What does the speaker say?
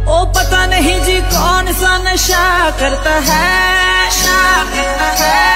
ओ पता नहीं जी कौन सा नशा करता है,